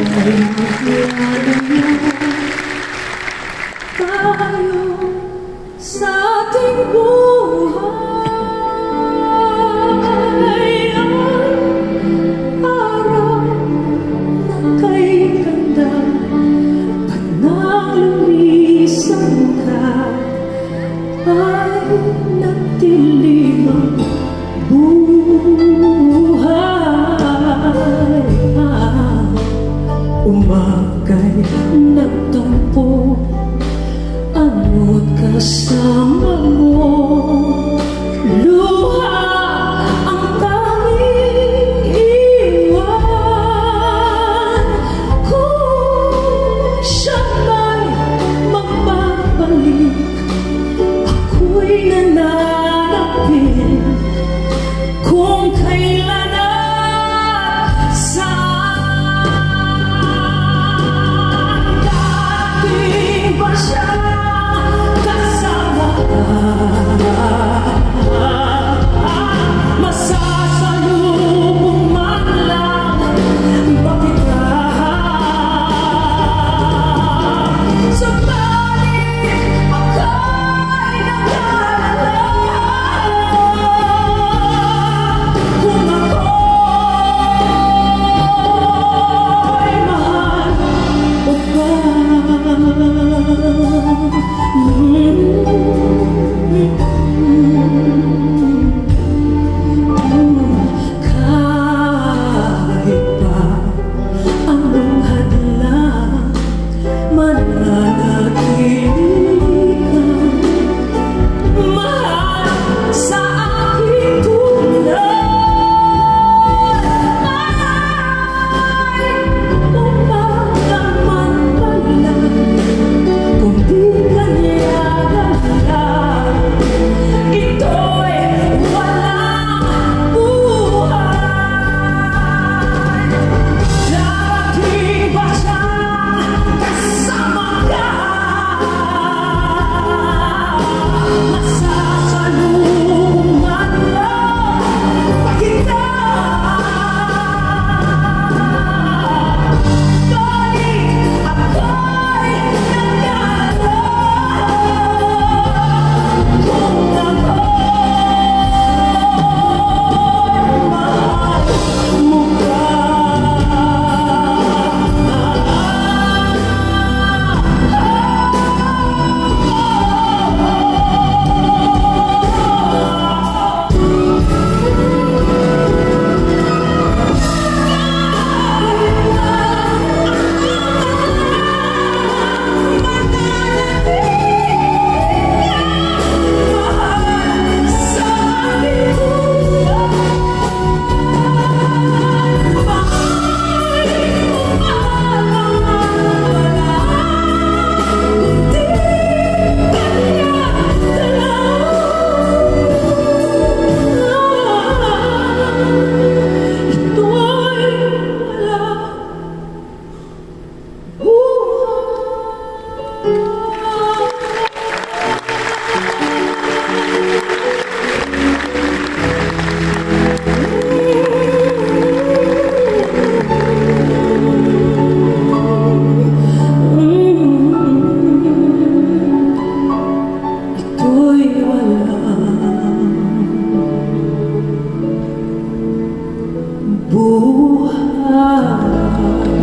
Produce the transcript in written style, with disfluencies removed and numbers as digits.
Umaga'y nagtampo, ano't kasama mo. Luha ang tanging iwan. Kung siya may magbabalik, ako'y nananapin. Kung kailan at saan, dating ba siya kasama ka? Masasalubong man lang ba kita? Subalit ako'y nag-aalala kung ako'y mahal o ba. Kahit pa anong hadlang, mananatili kang mahal sa aking tulad. Ay, umagaman pala kung di kanya galaw, ito'y walang buhay. Darating ba siyang kasama ka? Masasalubong man lang ba kita? Balik ako'y nag-aalala kung ako'y mahal mo ba. Ito'y walang buhay.